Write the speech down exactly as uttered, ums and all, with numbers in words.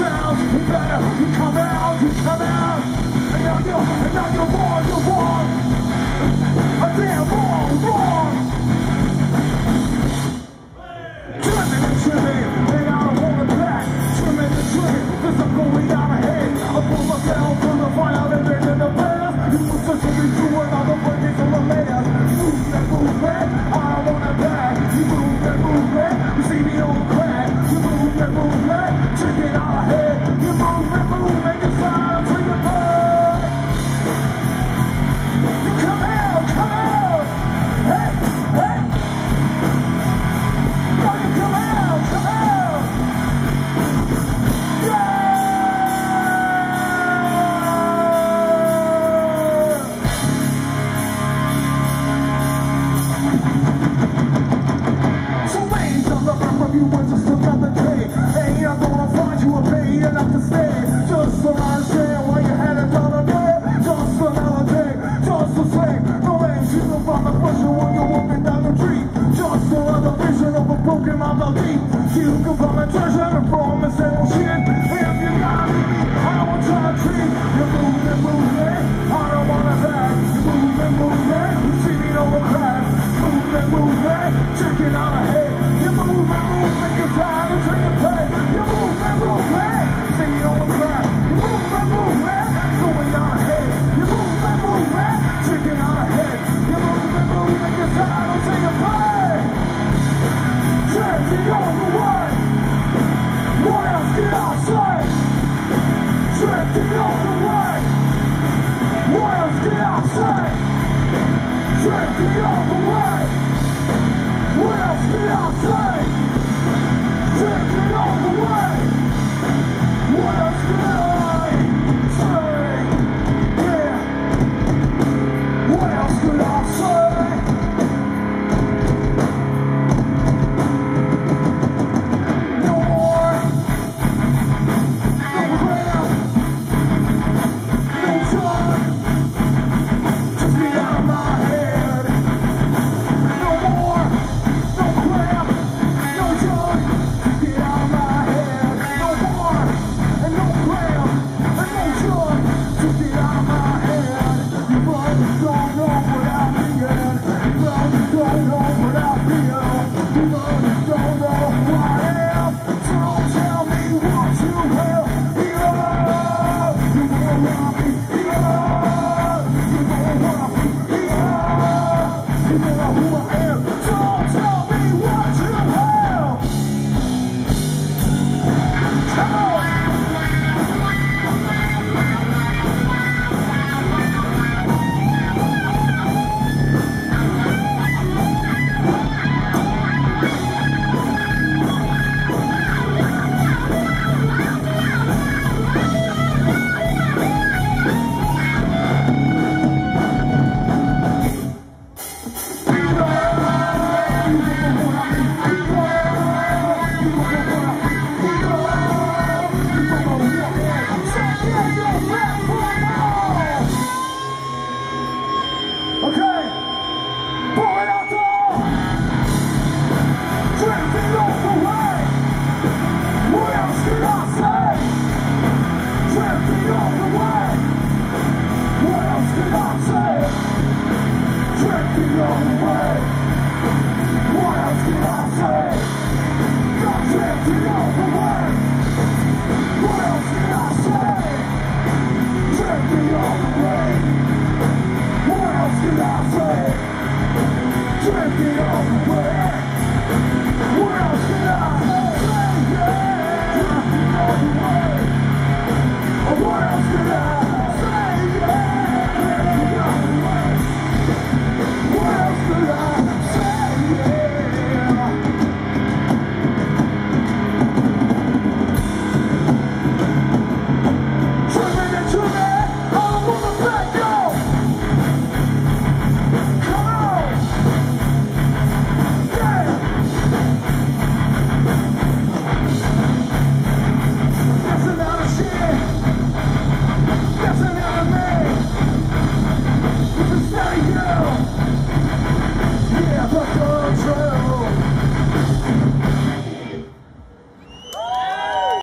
sound, you better, you come out, you come out. And now you're, and now you're wrong, you're wrong. A damn wrong, wrong. Trimming and trimming, and I don't want it back. Trimming and trimming, cause I'm going out ahead. I pull myself from the fire, living in the past. You will certainly do another break from the last. Move that movement, I don't want it back. You move that movement, you see me on crack. You move that movement, check it out ahead. You move that movement, you sign to your blood. You come out, come out. Hey, hey. No, you come out, come out. Yeah. So ladies, I'm looking from you, but just another day. Hey, I'm gonna find you a pay enough to stay. Just for my sake.